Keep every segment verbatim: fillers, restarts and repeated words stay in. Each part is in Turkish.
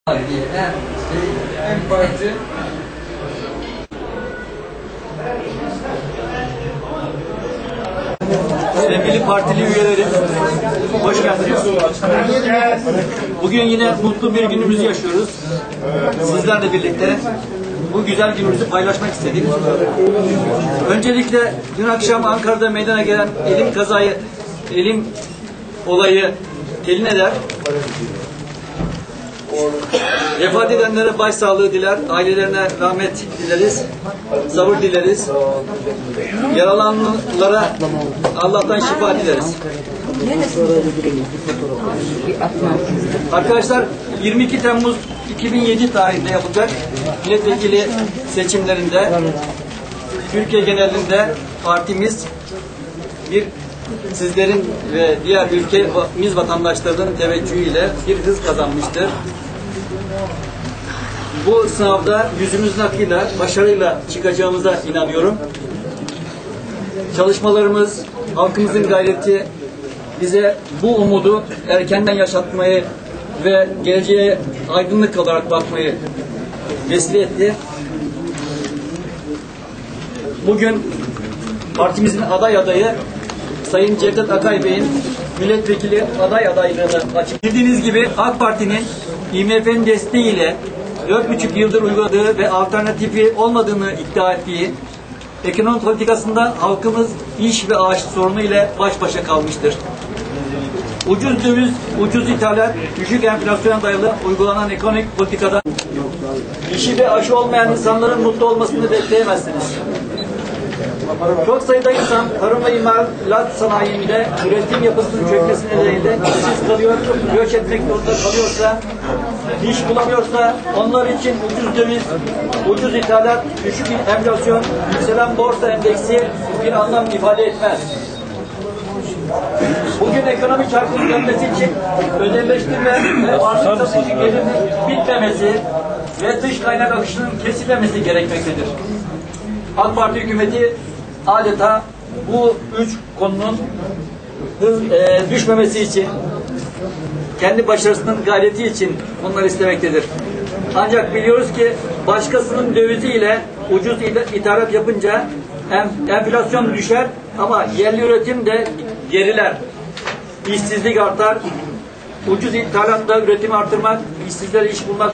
En şey, en parti Sevgili partili üyeleri, hoş geldiniz. Bugün yine mutlu bir günümüzü yaşıyoruz. Sizlerle birlikte bu güzel günümüzü paylaşmak istedik. Öncelikle dün akşam Ankara'da meydana gelen elim kazayı, elim olayı telin eder. Vefat edenlere başsağlığı diler, ailelerine rahmet dileriz, sabır dileriz. Yaralananlara Allah'tan şifa dileriz. Arkadaşlar, yirmi iki Temmuz iki bin yedi tarihinde yapılacak milletvekili seçimlerinde Türkiye genelinde partimiz bir sizlerin ve diğer ülkemiz vatandaşlarının teveccühüyle bir hız kazanmıştır. Bu sınavda yüzümüzün akıyla, başarıyla çıkacağımıza inanıyorum. Çalışmalarımız, halkımızın gayreti bize bu umudu erkenden yaşatmayı ve geleceğe aydınlık olarak bakmayı vesile etti. Bugün partimizin aday adayı Sayın Cevdet Akay Bey'in milletvekili aday adaylığını açık. Bildiğiniz gibi AK Parti'nin I M F'nin desteğiyle dört buçuk yıldır uyguladığı ve alternatifi olmadığını iddia ettiği ekonomi politikasında halkımız iş ve ağaç sorunu ile baş başa kalmıştır. Ucuz döviz, ucuz ithalat, düşük enflasyona dayalı uygulanan ekonomik politikada işi ve aşı olmayan insanların mutlu olmasını bekleyemezsiniz. Çok sayıda insan tarım ve imalat sanayinde üretim yapısının çökmesi nedeniyle işsiz kalıyor, göç etmek zorunda kalıyorsa, iş bulamıyorsa onlar için ucuz döviz, ucuz ithalat, düşük enflasyon, yükselen borsa endeksi bir anlam ifade etmez. Bugün ekonomi çarkının dönmesi için özelleştirme ve varlık satıcı gelirin bitmemesi ve dış kaynak akışının kesilmemesi gerekmektedir. AK Parti hükümeti adeta bu üç konunun e, düşmemesi için, kendi başarısının gayreti için bunları istemektedir. Ancak biliyoruz ki başkasının döviziyle ucuz ithalat yapınca enflasyon düşer ama yerli üretim de geriler. İşsizlik artar. Ucuz ithalatla üretimi artırmak, işsizlere iş bulmak.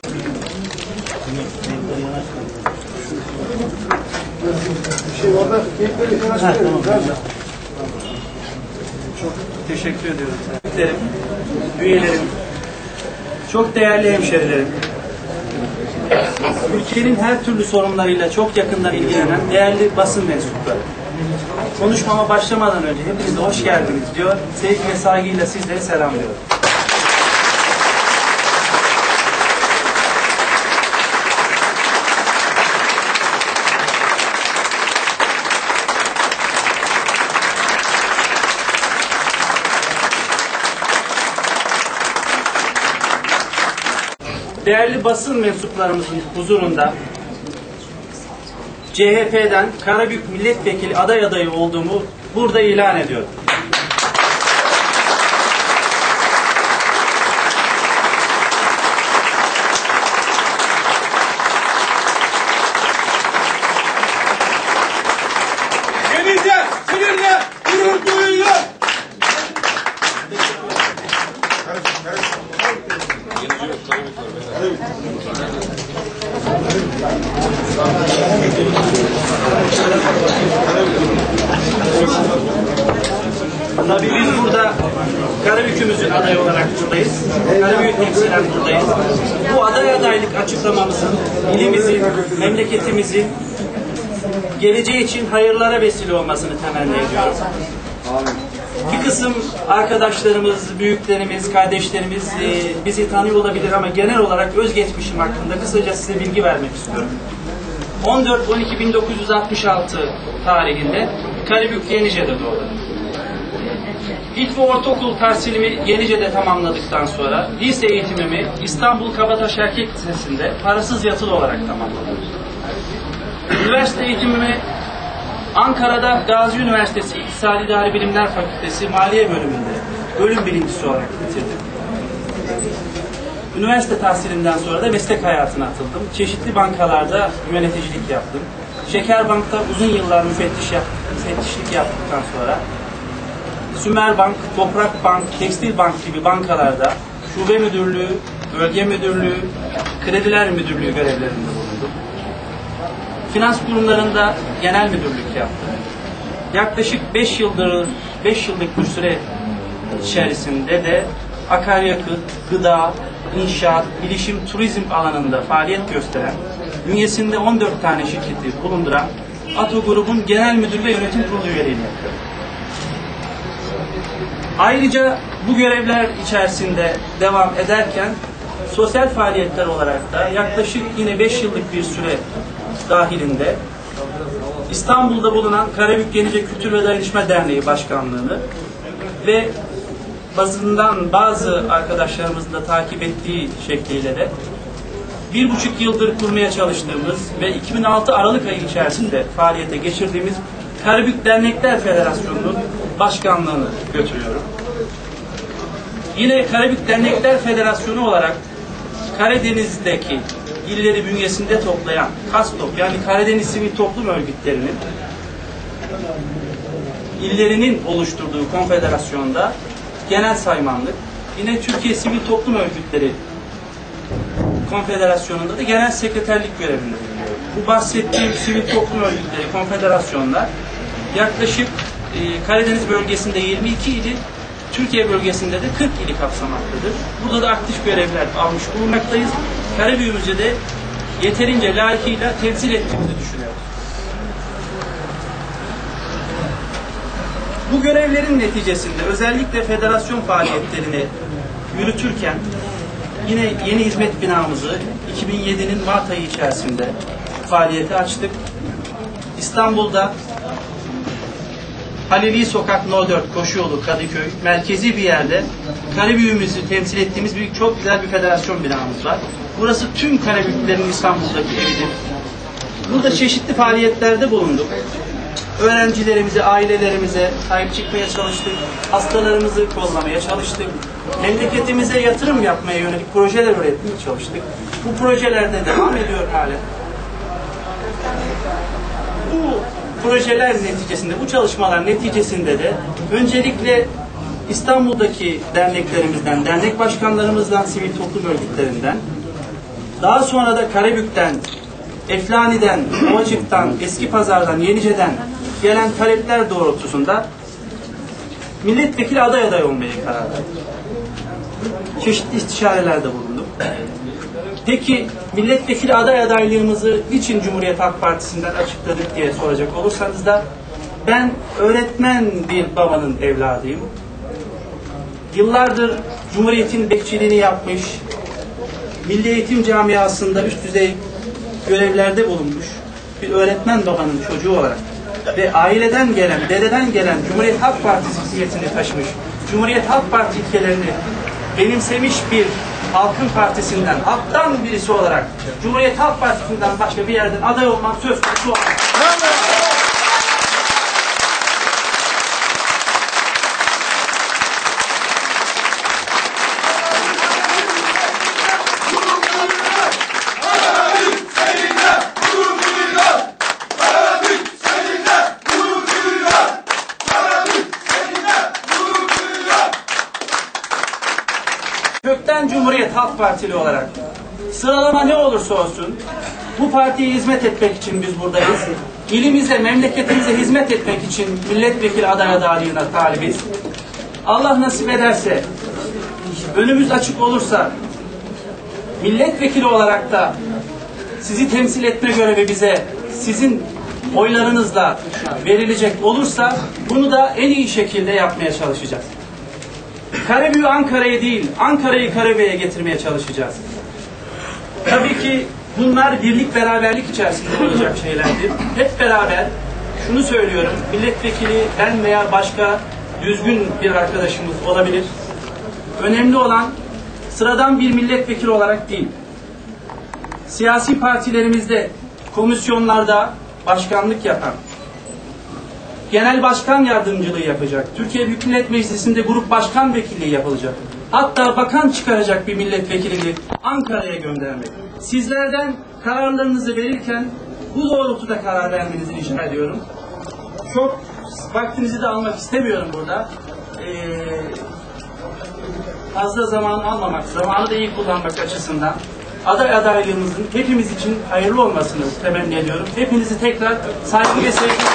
Çok teşekkür ediyorum. Üyelerim, çok değerli hemşerilerim, ülkenin her türlü sorunlarıyla çok yakından ilgilenen değerli basın mensupları. Konuşmama başlamadan önce hepinize hoş geldiniz diyor, sevgi ve saygıyla sizleri selamlıyorum. Değerli basın mensuplarımızın huzurunda C H P'den Karabük milletvekili aday adayı olduğumu burada ilan ediyorum. Denizle, sinirle, gurur duyuyor. Tabii biz burada Karabük'ümüzün adayı olarak buradayız. Karabük'ü temsilen buradayız. Bu aday adaylık açıklamamızın ilimizin, memleketimizin geleceği için hayırlara vesile olmasını temenni ediyorum. Bir kısım arkadaşlarımız, büyüklerimiz, kardeşlerimiz e, bizi tanıyor olabilir ama genel olarak özgeçmişim hakkında kısaca size bilgi vermek istiyorum. on dört on iki bin dokuz yüz altmış altı tarihinde Karabük Yenice'de doğdum. İlk ve ortaokul tahsilimi Yenice'de tamamladıktan sonra lise eğitimimi İstanbul Kabataş Erkek Lisesi'nde parasız yatılı olarak tamamladım. Üniversite eğitimimi Ankara'da Gazi Üniversitesi İktisadi İdari Bilimler Fakültesi Maliye Bölümünde bölüm birincisi olarak bitirdim. Üniversite tahsilinden sonra da meslek hayatına atıldım. Çeşitli bankalarda yöneticilik yaptım. Şekerbank'ta uzun yıllar müfettiş yap, müfettişlik yaptıktan sonra Sümerbank, Toprak Bank, Tekstil Bank gibi bankalarda şube müdürlüğü, bölge müdürlüğü, krediler müdürlüğü görevlerinde bulundum. Finans kurumlarında genel müdürlük yaptım. Yaklaşık beş yıldır, beş yıllık bir süre içerisinde de akaryakıt, gıda, inşaat, bilişim, turizm alanında faaliyet gösteren, bünyesinde on dört tane şirketi bulunduran Ato Grub'un genel müdür ve yönetim kurulu üyeliğini yapıyorum. Ayrıca bu görevler içerisinde devam ederken sosyal faaliyetler olarak da yaklaşık yine beş yıllık bir süre dahilinde İstanbul'da bulunan Karabük Yenice Kültür ve Dayanışma Derneği Başkanlığı'nı ve bazından bazı arkadaşlarımızın da takip ettiği şekliyle de bir buçuk yıldır kurmaya çalıştığımız ve iki bin altı Aralık ayı içerisinde faaliyete geçirdiğimiz Karabük Dernekler Federasyonu'nun başkanlığını götürüyorum. Yine Karabük Dernekler Federasyonu olarak Karadeniz'deki illeri bünyesinde toplayan KASTOP yani Karadeniz Sivil Toplum Örgütleri'nin illerinin oluşturduğu konfederasyonda genel saymanlık, yine Türkiye Sivil Toplum Örgütleri Konfederasyonu'nda da genel sekreterlik görevinde bulunuyor. Bu bahsettiğim sivil toplum örgütleri, konfederasyonlar yaklaşık e, Karadeniz bölgesinde yirmi iki ili, Türkiye bölgesinde de kırk ili kapsamaktadır. Burada da aktif görevler almış bulunmaktayız. Karabüyümüzü de yeterince layıkıyla temsil ettiğimizi düşünüyoruz. Bu görevlerin neticesinde özellikle federasyon faaliyetlerini yürütürken yine yeni hizmet binamızı iki bin yedi'nin Mart ayı içerisinde faaliyete açtık. İstanbul'da Halili Sokak No dört Koşuyolu Kadıköy merkezi bir yerde Karabüyümüzü temsil ettiğimiz bir çok güzel bir federasyon binamız var. Burası tüm Karabüklülerin İstanbul'daki evidir. Burada çeşitli faaliyetlerde bulunduk. Öğrencilerimize, ailelerimize sahip çıkmaya çalıştık. Hastalarımızı kollamaya çalıştık. Memleketimize yatırım yapmaya yönelik projeler üretmeye çalıştık. Bu projelerde devam ediyor halen. Bu projeler neticesinde, bu çalışmalar neticesinde de öncelikle İstanbul'daki derneklerimizden, dernek başkanlarımızdan, sivil toplum örgütlerinden, daha sonra da Karabük'ten, Eflani'den, Ovacık'tan, Eskipazar'dan, Yenice'den gelen talepler doğrultusunda milletvekili aday aday olmaya karar verdik. Çeşitli istişarelerde bulunduk. Peki milletvekili aday adaylığımızı niçin Cumhuriyet Halk Partisi'nden açıkladık diye soracak olursanız da ben öğretmen bir babanın evladıyım. Yıllardır Cumhuriyet'in bekçiliğini yapmış, Milli Eğitim Camiası'nda üst düzey görevlerde bulunmuş bir öğretmen babanın çocuğu olarak ve aileden gelen, dededen gelen Cumhuriyet Halk Partisi hissiyetini taşımış, Cumhuriyet Halk Parti ilkelerini benimsemiş bir halkın partisinden, halktan birisi olarak Cumhuriyet Halk Partisi'nden başka bir yerden aday olmak söz konusu olmaz. Kökten Cumhuriyet Halk Partili olarak sıralama ne olursa olsun bu partiye hizmet etmek için biz buradayız. İlimize, memleketimize hizmet etmek için milletvekili aday adaylığına talibiz. Allah nasip ederse, önümüz açık olursa milletvekili olarak da sizi temsil etme görevi bize sizin oylarınızla verilecek olursa bunu da en iyi şekilde yapmaya çalışacağız. Karabük'ü Ankara'ya değil, Ankara'yı Karabük'e getirmeye çalışacağız. Tabii ki bunlar birlik beraberlik içerisinde olacak şeylerdir. Hep beraber şunu söylüyorum, milletvekili ben veya başka düzgün bir arkadaşımız olabilir. Önemli olan sıradan bir milletvekili olarak değil, siyasi partilerimizde, komisyonlarda başkanlık yapan, genel başkan yardımcılığı yapacak, Türkiye Büyük Millet Meclisi'nde grup başkan vekilliği yapılacak, hatta bakan çıkaracak bir milletvekilini Ankara'ya göndermek. Sizlerden kararlarınızı verirken bu doğrultuda karar vermenizi rica ediyorum. Çok vaktinizi de almak istemiyorum burada. Ee, fazla zaman almamak, zamanı da iyi kullanmak açısından aday adaylığımızın hepimiz için hayırlı olmasını temenni ediyorum. Hepinizi tekrar saygı ve sevgi